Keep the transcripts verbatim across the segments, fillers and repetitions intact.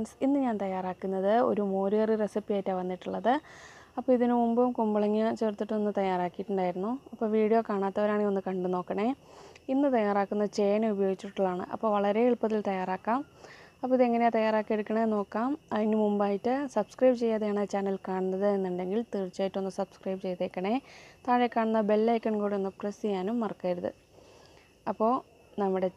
Friends, ഇന്ന് ഞാൻ തയ്യാറാക്കുന്നത് ഒരു മോരുകറി റെസിപ്പി ആയിട്ടാണ് വന്നിട്ടുള്ളത്. അപ്പോൾ ഇതിനു മുമ്പും കുമ്പളങ്ങ ചേർത്തിട്ടൊന്ന് തയ്യാറാക്കിയിട്ടുണ്ടായിരുന്നു. അപ്പോൾ വീഡിയോ കാണാത്തവരാണെങ്കിൽ ഒന്ന് കണ്ടു നോക്കണേ. ഇന്ന് തയ്യാറാക്കുന്ന ചേന ഉപയോഗിച്ചിട്ടുള്ളതാണ്. അപ്പോൾ വളരെ എളുപ്പത്തിൽ തയ്യാറാക്കാം. അപ്പോൾ ഇതെങ്ങനെയാണ് തയ്യാറാക്കിയെടുക്കണമെന്ന് നോക്കാം. അതിന് മുമ്പായിട്ട് സബ്സ്ക്രൈബ് ചെയ്യാതെയാണ് ചാനൽ കാണുന്നത് എന്നുണ്ടെങ്കിൽ തീർച്ചയായിട്ടും ഒന്ന് സബ്സ്ക്രൈബ് ചെയ്തേക്കണേ. താഴെ കാണുന്ന ബെല്ലൈക്കൺ കൂടി ഒന്ന് പ്രസ് ചെയ്യാനും മറക്കരുത്. അപ്പോൾ നമ്മുടെ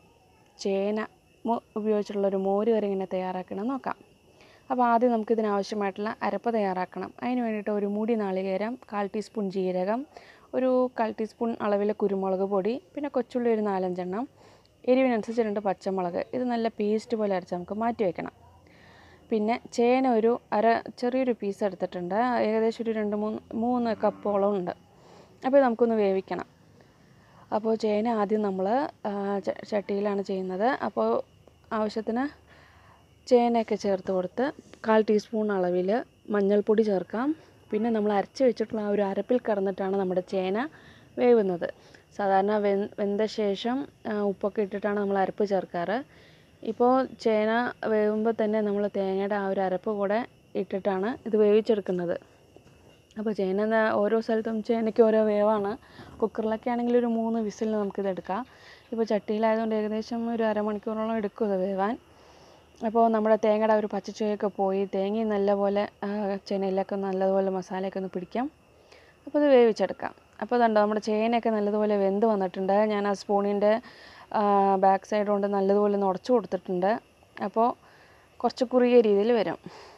ചേന ഉപയോഗിച്ചുള്ളൊരു മോര് കറി ഇങ്ങനെ തയ്യാറാക്കണം നോക്കാം. അപ്പോൾ ആദ്യം നമുക്കിതിനാവശ്യമായിട്ടുള്ള അരപ്പ് തയ്യാറാക്കണം. അതിന് വേണ്ടിയിട്ട് ഒരു മുടി നാളികേരം, കാൽ ടീസ്പൂൺ ജീരകം, ഒരു കാൽ ടീസ്പൂൺ അളവിൽ കുരുമുളക് പൊടി, പിന്നെ കൊച്ചുള്ളി ഒരു നാലഞ്ചെണ്ണം, എരിവിനനുസരിച്ച് രണ്ട് പച്ചമുളക്. ഇത് നല്ല പേസ്റ്റ് പോലെ അരച്ച് നമുക്ക് മാറ്റി വയ്ക്കണം. പിന്നെ ചേന ഒരു അര ചെറിയൊരു പീസ് എടുത്തിട്ടുണ്ട്. ഏകദേശം ഒരു രണ്ട് മൂന്ന് മൂന്ന് കപ്പോളം ഉണ്ട്. അപ്പോൾ നമുക്കൊന്ന് വേവിക്കണം. അപ്പോൾ ചേന ആദ്യം നമ്മൾ ചട്ടിയിലാണ് ചെയ്യുന്നത്. അപ്പോൾ ആവശ്യത്തിന് ചേനയൊക്കെ ചേർത്ത് കൊടുത്ത് കാൽ ടീസ്പൂൺ അളവിൽ മഞ്ഞൾപ്പൊടി ചേർക്കാം. പിന്നെ നമ്മൾ അരച്ച് വെച്ചിട്ടുള്ള ആ ഒരു അരപ്പിൽ കിടന്നിട്ടാണ് നമ്മുടെ ചേന വേവുന്നത്. സാധാരണ വെ വെന്ത ശേഷം ഉപ്പൊക്കെ ഇട്ടിട്ടാണ് നമ്മൾ അരപ്പ് ചേർക്കാറ്. ഇപ്പോൾ ചേന വേവുമ്പോൾ തന്നെ നമ്മൾ തേങ്ങയുടെ ആ ഒരു അരപ്പ് കൂടെ ഇട്ടിട്ടാണ് ഇത് വേവിച്ചെടുക്കുന്നത്. അപ്പോൾ ചേന ഓരോ സ്ഥലത്തും ചേനയ്ക്ക് ഓരോ വേവാണ്. കുക്കറിലൊക്കെ ആണെങ്കിൽ ഒരു മൂന്ന് വിസിലിന് നമുക്കിതെടുക്കാം. ഇപ്പോൾ ചട്ടിയിലായതുകൊണ്ട് ഏകദേശം ഒരു അരമണിക്കൂറോളം എടുക്കും ഇത് വേവാൻ. അപ്പോൾ നമ്മുടെ തേങ്ങയുടെ ഒരു പച്ചച്ചുവയൊക്കെ പോയി തേങ്ങയും നല്ലപോലെ ചേനയിലൊക്കെ നല്ലതുപോലെ മസാലയൊക്കെ ഒന്ന് പിടിക്കാം. അപ്പോൾ ഇത് വേവിച്ചെടുക്കാം. അപ്പോൾ അതുണ്ടോ നമ്മുടെ ചേനയൊക്കെ നല്ലതുപോലെ വെന്ത് വന്നിട്ടുണ്ട്. ഞാൻ ആ സ്പൂണിൻ്റെ ബാക്ക് സൈഡ് കൊണ്ട് നല്ലതുപോലെ ഒന്ന് ഉടച്ചു കൊടുത്തിട്ടുണ്ട്. അപ്പോൾ കുറച്ച് കുറുകിയ രീതിയിൽ വരും.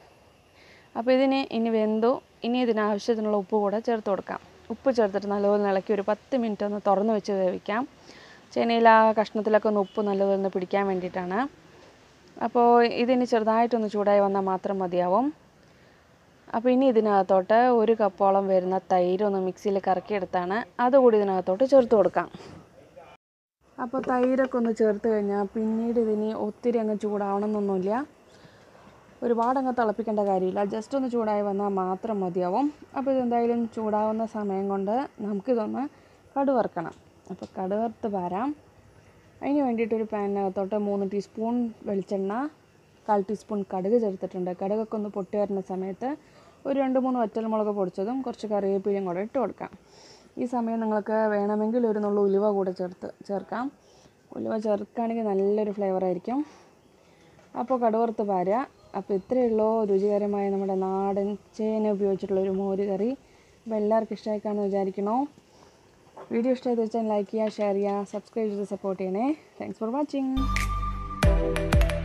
അപ്പോൾ ഇതിന് ഇനി വെന്തു. ഇനി ഇതിനാവശ്യത്തിനുള്ള ഉപ്പ് കൂടെ ചേർത്ത് കൊടുക്കാം. ഉപ്പ് ചേർത്തിട്ട് നല്ലപോലെ ഇളക്കി ഒരു പത്ത് മിനിറ്റ് ഒന്ന് തുറന്ന് വെച്ച് വേവിക്കാം. ചേനയിൽ ആ കഷ്ണത്തിലൊക്കെ ഒന്ന് ഉപ്പ് നല്ലപോലെ ഒന്ന് പിടിക്കാൻ വേണ്ടിയിട്ടാണ്. അപ്പോൾ ഇതിന് ചെറുതായിട്ടൊന്ന് ചൂടായി വന്നാൽ മാത്രം മതിയാവും. അപ്പോൾ ഇനി ഇതിനകത്തോട്ട് ഒരു കപ്പോളം വരുന്ന തൈര് ഒന്ന് മിക്സിയിൽ കറക്കിയെടുത്താണ് അതുകൂടി ഇതിനകത്തോട്ട് ചേർത്ത് കൊടുക്കാം. അപ്പോൾ തൈരൊക്കെ ഒന്ന് ചേർത്ത് കഴിഞ്ഞാൽ പിന്നീട് ഇതിന് ഒത്തിരി അങ്ങ് ചൂടാവണമെന്നൊന്നുമില്ല. ഒരുപാടങ്ങ് തിളപ്പിക്കേണ്ട കാര്യമില്ല. ജസ്റ്റ് ഒന്ന് ചൂടായി വന്നാൽ മാത്രം മതിയാവും. അപ്പോൾ ഇതെന്തായാലും ചൂടാവുന്ന സമയം കൊണ്ട് നമുക്കിതൊന്ന് കടുവറുക്കണം. അപ്പോൾ കടുവറുത്ത് പാരാം. അതിന് വേണ്ടിയിട്ടൊരു പാനിനകത്തോട്ട് മൂന്ന് ടീസ്പൂൺ വെളിച്ചെണ്ണ, കാൽ ടീസ്പൂൺ കടുക് ചേർത്തിട്ടുണ്ട്. കടുകൊക്കെ ഒന്ന് പൊട്ടി വരുന്ന സമയത്ത് ഒരു രണ്ട് മൂന്ന് വറ്റൽമുളക് പൊടിച്ചതും കുറച്ച് കറിവേപ്പിലയും കൂടെ ഇട്ട് കൊടുക്കാം. ഈ സമയം നിങ്ങൾക്ക് വേണമെങ്കിൽ ഒരു നുള്ളു ഉലുവ കൂടെ ചേർത്ത് ചേർക്കാം. ഉലുവ ചേർക്കുകയാണെങ്കിൽ നല്ലൊരു ഫ്ലേവറായിരിക്കും. അപ്പോൾ കടുവറുത്ത് പാരുക. അപ്പോൾ ഇത്രയേ ഉള്ളൂ രുചികരമായ നമ്മുടെ നാടൻ ചേന ഉപയോഗിച്ചിട്ടുള്ളൊരു മോര് കറി. അപ്പോൾ എല്ലാവർക്കും ഇഷ്ടമായി കാണുമെന്ന് വിചാരിക്കണോ? വീഡിയോ ഇഷ്ടമായി തീർച്ചയായും ലൈക്ക് ചെയ്യുക, ഷെയർ ചെയ്യുക, സബ്സ്ക്രൈബ് ചെയ്ത് സപ്പോർട്ട് ചെയ്യണേ. Thanks for watching.